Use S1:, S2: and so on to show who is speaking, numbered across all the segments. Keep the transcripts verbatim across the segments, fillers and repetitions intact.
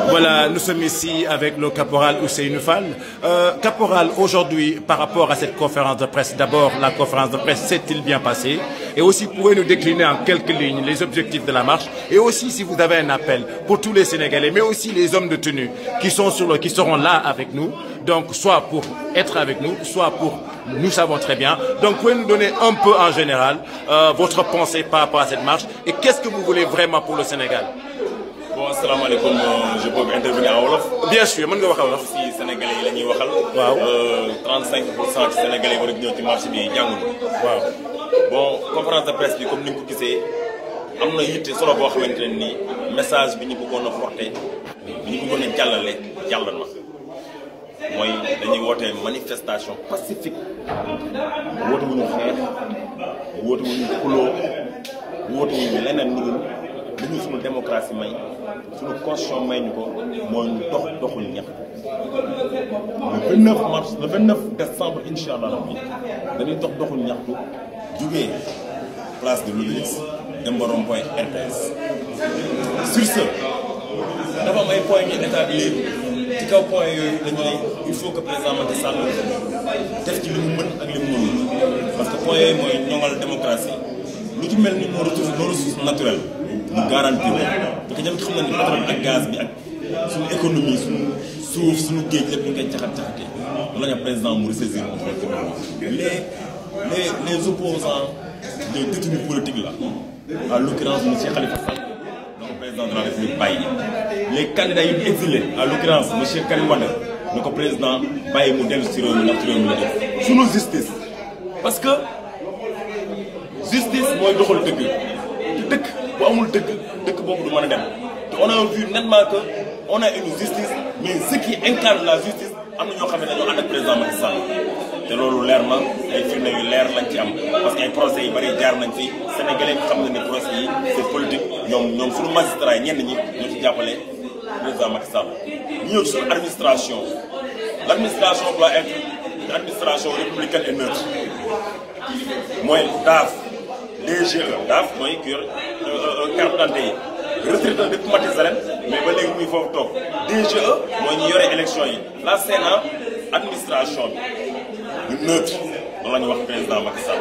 S1: Voilà, nous sommes ici avec le caporal Ousseynou Fall. Euh, caporal, aujourd'hui, par rapport à cette conférence de presse, d'abord, la conférence de presse s'est-il bien passée? Et aussi, pouvez-nous décliner en quelques lignes les objectifs de la marche? Et aussi, si vous avez un appel pour tous les Sénégalais, mais aussi les hommes de tenue qui, sont sur le, qui seront là avec nous, donc soit pour être avec nous, soit pour, nous savons très bien. Donc, pouvez nous donner un peu en général euh, votre pensée par rapport à cette marche et qu'est-ce que vous voulez vraiment pour le Sénégal?
S2: Bon, asalaamaaleykum, je peux intervenir en wolof.
S1: Bien sûr, mën nga wax wolof.
S2: Si sénégalais yi la ñuy waxal.
S1: waaw
S2: trente-cinq pour cent ci sénégalais yi war a ñëw ci marché bi jànguñu.
S1: waaw
S2: bon conférence de presse bi comme ni nga ko gisee am na yitte solo boo xamante ne nii message bi ñu bëggoon a porté bi ñu bëggoon a jàllale jàll na mooy dañuy woote manifestation pacifique woote wuñu xeex woote wuñu xuloo woote wuñu leneen lu dul dañu suñu démocratie may suñu constitution may ñu ko mooy ñu dox doxul ñax le vingt-neuf mars le vingt-neuf décembre incha allah rabbi dañuy dox doxul ñaxtu jugee place de l'Obélisque dem ba rond-point R P S. sur ce dafa am ay points ñu établir ci kaw point yooyu dañu ne il faut que président Macky Sall def ci li mu mën ak li mu mënul parce que point yooyu mooy ñoŋal démocratie lu ci mel ni nos ressources nos ressources naturelles mu garantir parce que ñoom xam na ni pétrole ak gaz bi ak suñu économie suñu suuf suñu géej lépp ñu koy caxat caxatee loolu la ñu président mu ressaisir mu xool ci les les les opposants les détenus politiques là à l'occurrence monsieur Khalifa Sall donc président de la République bàyyi les candidats yi exilés à l'occurrence monsieur Karim Wade na ko président bàyyi mu dellu si réew mi ndax ci réew mi la def suñu justice parce que justice mooy doxal dëgg te dëkk bu amul dëgg dëkk boobu du mën a dem te on a vu nettement que on a une justice mais ce qui incarne la justice am na ñoo xam ne dañoo ànd ak président Macky Sall te loolu leer na ay firnde yu leer lañ ci am parce que ay procès yu bëri jaar nañ fi sénégalais yi xam na ne procès yi c'est politique ñoom ñoom suñu magistrat yi ñenn ñi ñoo ci jàppale président Macky Sall ñu ñëw ci suñu administration l'administration doit être une administration républicaine et neutre mooy daaf D G E daaf mooy ki yor carte d'identité yi retraité depuis Macky Sall mais ba léegi muy foofu toog D G E mooy ñu yore élection yi la Sénat administration bi ñu neutre loolu la ñuy wax président Macky Sall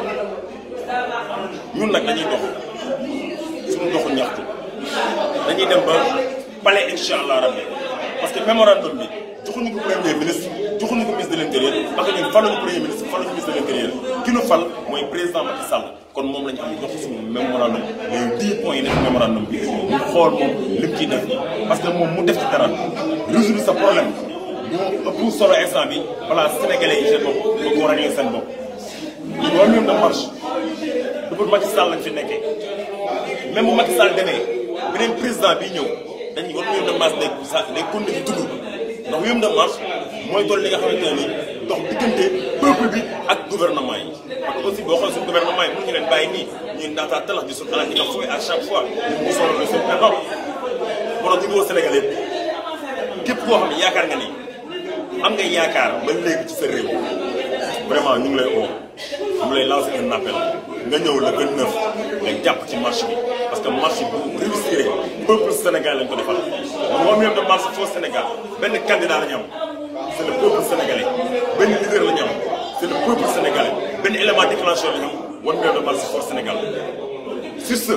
S2: ñun nag dañuy dox suñu doxu ñaxtu dañuy dem ba palais incha allah rabbi parce que mémorandum bi joxuñu ko premier ministre joxuñu ko ministre de l'intérieur parce que ñun faluñu premier ministre faluñu ministre de l'intérieur ki nu fal mooy président Macky Sall kon moom la ñu am jox suñu mémorandum les dix points yi nekk mémorandum bi ñu xool moom lim ciy def parce que moom mu def ci dara résoudre sa problème bu ëpp solo instant bi voilà sénégalais yi seen bopp ba ko régler seen bopp ñu war ñoom de marche du pour Macky Sall lañ fi nekkee même bu Macky Sall demee beneen président bi ñëw dañuy war ñoom de marche day sa day continuer tudd ndax ñoom de marche mooy toll li nga xamante ne nii dox diggante peuple bi ak gouvernement yi parce que aussi boo xoolee suñu gouvernement yi mënuñu leen bàyyi nii ñuy ndaataa talax di suñu alal di nga fooy à chaque fois ñu solo le suñu président moo tax ñu ngi woo Sénégalais képp koo xam ne yaakaar nga ni am nga yaakaar ba léegi ci sa réew vraiment ñu ngi lay oo ñu ngi lay lancer un appel nga ñëw le vingt-neuf nga jàpp ci marche bi parce que marche bu réussir peuple Sénégal lañ ko defal moom même de marche foo Sénégal benn candidat la ñu am c'est le peuple sénégalais benn leader la ñu am c'est le peuple sénégalais benn élément déclencheur la ñu am one même de marche foo Sénégal sur ce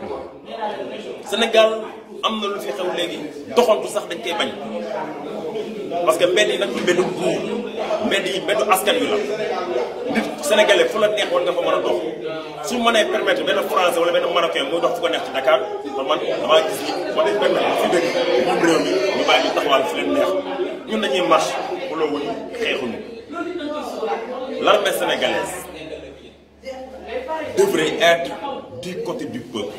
S2: Sénégal am na lu fi xew léegi doxantu sax dañ koy bañ parce que mbedd yi nag mbeddu buur mbedd yi mbeddu askan wi la nit sénégalais fu la neex war nga fa mën a dox su mënee permettre benn français wala benn marocain muy dox fu ko neex ci Dakar man damaa gis ni wala benn fi dëkk moom réew mi ñu bàyyi ñu taxawal fi leen neex ñun dañuy marche pour la wuñu xeexuñu l'armée sénégalaise devrait être du côté du peuple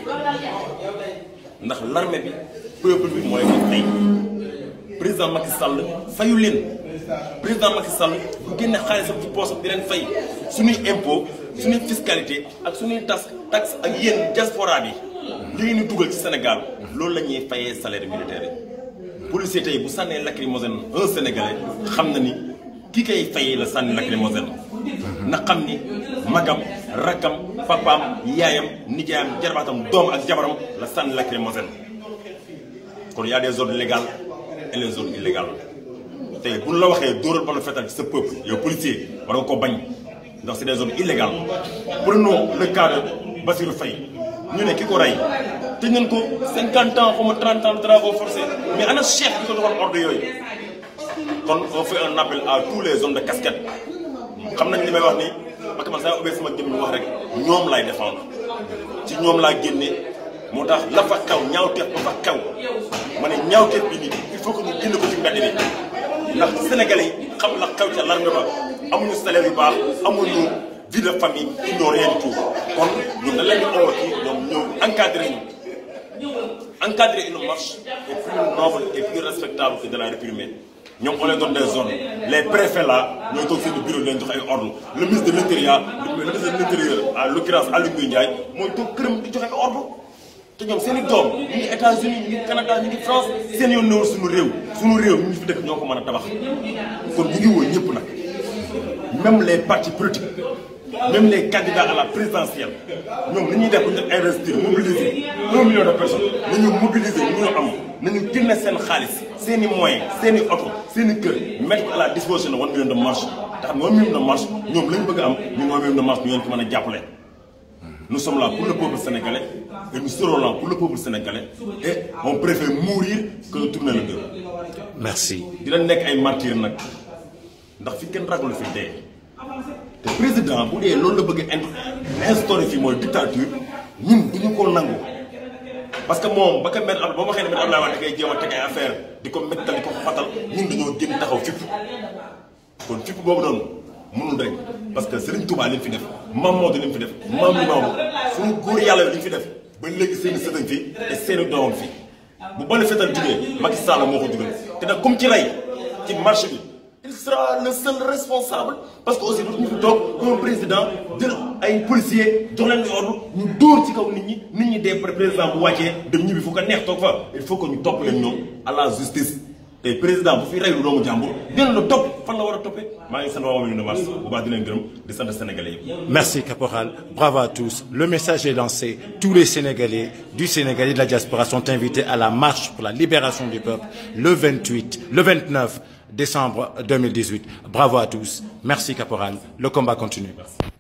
S2: ndax l'armée bi peuple bi mooy ko tey président Macky Sall fayu leen président Macky Sall bu génne xaalisam ci poosam di leen fay suñuy impôt suñuy fiscalité ak suñuy tas taxe ak yéen diaspora bi li ngeen di dugal ci Sénégal loolu la ñuy fayee salaire militaire yi policier tey bu sànnee lacrymogène un sénégalais xam na ni ki koy fayee la sànni lacrymogène na xam ni magam rakkam papaam yaayam nijaayam jarbaatam doom ak jabaram la sànni lacrymogène kon y a des ordres légaux et les zones illégales tey bu ñu la waxee dóoral ba la fetal ci sa peuple yow policier war nga ko bañ ndax c'est des zones illégales. Prenons le cas de Bassirou Faye ñu ne ki ko rey te ñun ko cinquante ans xaw ma trente ans de travaux forcés mais ana chef bi ko doxal ordre yooyu kon on fait un appel à tous les hommes de casquette xam nañ li may wax ni parce que man saa ubbee sama jëm ñu wax rek ñoom laay défendre ci ñoom laa génne moo tax la fa xew ñaawteef ba fa xew ma ne ñaawteef bi nii il faut que ñu génn ko ci mbedd bi ndax sénégalais yi xam la xew ca l'armée ba amuñu salaire yu baax amuñu vie de famille ils n'ont rien du tout kon ñun dañ leen di oo ci ñoom ñëw encadré ñu encadrer une marche est plus noble et plus respectable que de la réprimer ñoom on les donne des zones les préfets là ñooy toog seen bureau leen jox ay ordre le ministre de l'intérieur le ministre de l'intérieur en l'occurrence Aly Ngouille Ndiaye mooy toog këram di joxe ay ordre te ñoom seen i doom ñu ngi États-Unis ñu ngi Canada ñu ngi France seen yoon néew suñu réew suñu réew ñu ngi fi dëkk ñoo ko mën a tabax kon ñu ngi woo ñëpp nag même les partis politiques même les candidats à la présidentielle ñoom li ñuy def pour ñu investir mobiliser un million de personnes nañu mobiliser ñu ñu am nañu génne seen xaalis seen i moyens seen i oto seen i kër mettre à la disposition de one million de marche tax one million de marche ñoom lañ bëgg a am ñun one million de marche ñu leen ko mën a jàppale. Nous sommes là pour le peuple sénégalais et nous serons là pour le peuple sénégalais et on préfère mourir que de tourner le dos.
S1: Merci.
S2: dina nekk ay martyrs nag ndax fi kenn ragalu fi dee te président bu dee loolu la bëgg a instauré fii mooy dictature ñun duñu ko nangu parce que moom ba ko mel am ba ma waxee ne am naa wax da ngay jéem a teg ay affaire di ko méttal di ko xatal ñun dañoo génn taxaw fipp kon fipp boobu noonu mënul dañ parce que Serigne Touba li mu fi def Mame Maodo li mu fi def Mame Limamou suñu góor yàlla li mu fi def ba léegi seen i sëtañ fi te seen i doomam fi bu bale fetal jugee Macky Sall moo ko dugal te nag comme ci rey ci marché bi il sera le seul responsable parce que aussi ñu fi toog un président jël ay policiers jox leen di ordre ñu dóor ci kaw nit ñi nit ñi dee président bu wàccee dem ñibbi fu ko neex toog fa il faut que ñu topp leen ñoom à la justice te président bu fi reylu doomu jàmbur dina la topp fan la war a toppee maa ngi sant waa Moom Mars bu baax di leen gërëm di sant Sénégalais yëpp.
S1: Merci Caporal, bravo à tous. Le message est lancé. Tous les Sénégalais du Sénégal et de la diaspora sont invités à la marche pour la libération du peuple le vingt-huit, le vingt-neuf décembre deux mille dix-huit. Bravo à tous. Merci Caporal. Le combat continue.
S2: Merci.